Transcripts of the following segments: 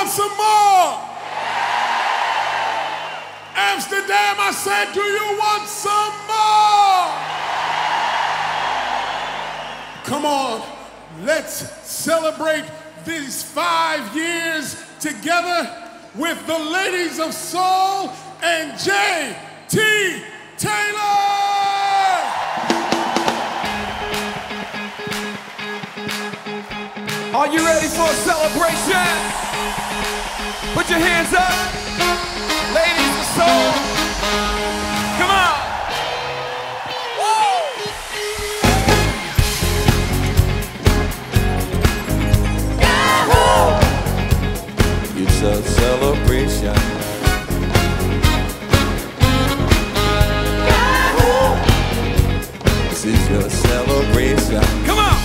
want some more? Amsterdam, I said, do you want some more? Come on, let's celebrate these 5 years together with the ladies of soul and J.T. Taylor! Are you ready for a celebration? Put your hands up. Ladies of soul. Come on. Woo! Yahoo! It's a celebration. Yahoo! This is your celebration. Come on.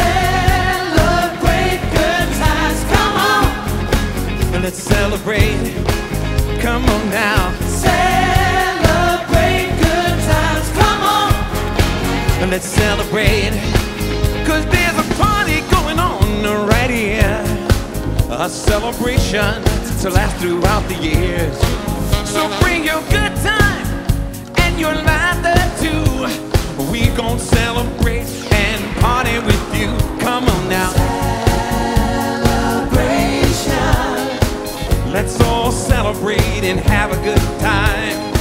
Let's celebrate, come on now. Celebrate good times, come on. Let's celebrate, cause there's a party going on right here. A celebration to last throughout the years. So bring your good time and your laughter too. We gon' celebrate and party with you. Come on now. Let's all celebrate and have a good time.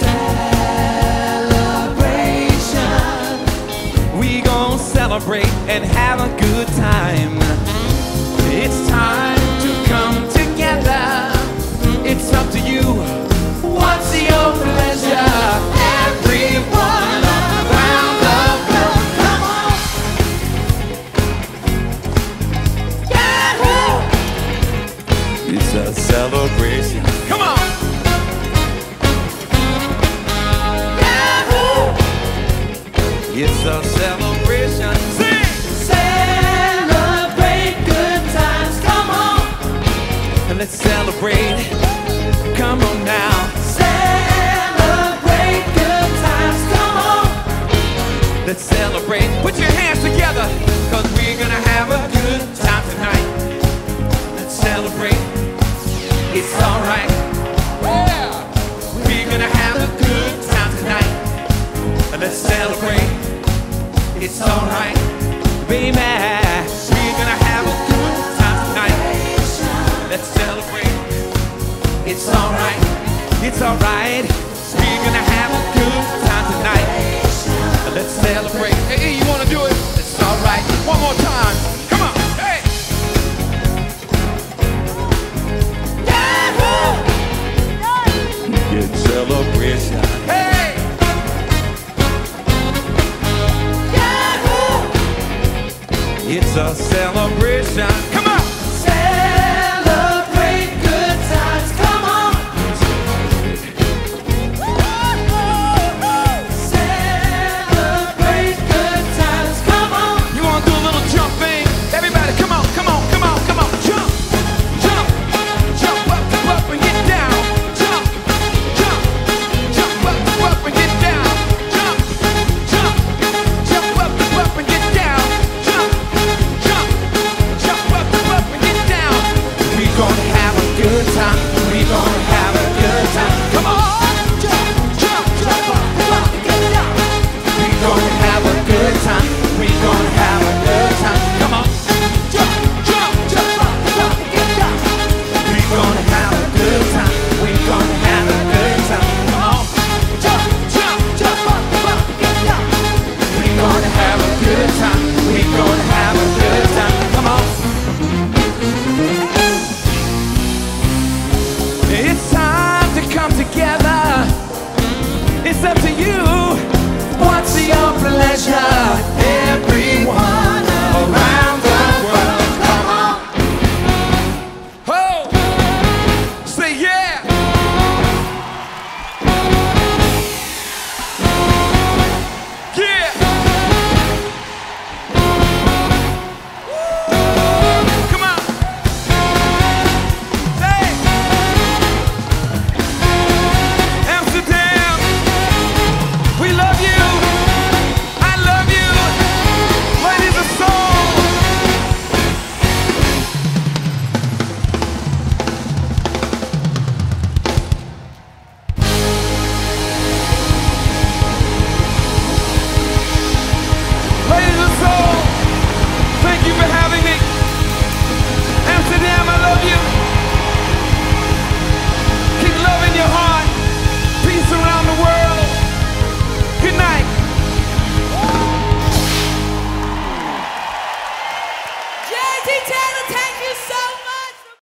Celebration. We gon' celebrate and have a good time. It's time to come together. It's up to you. What's your pleasure? Everyone around the globe, come on. Yahoo! It's a celebration. Come on! Yahoo! It's a celebration. Sing! Celebrate good times, come on. And let's celebrate. Come on now. Celebrate good times, come on. Let's celebrate. Put your hands together, cause we're gonna have a good time tonight. Let's celebrate. It's alright. Yeah. We're gonna have a good time tonight. Let's celebrate. It's alright, baby. We're gonna have a good time tonight. Let's celebrate. It's alright. It's alright. We're gonna have a good time tonight. Let's celebrate. Hey, you wanna do it? It's alright. One more time. Come on. Hey. Good celebration. Hey! Yahoo! It's a celebration.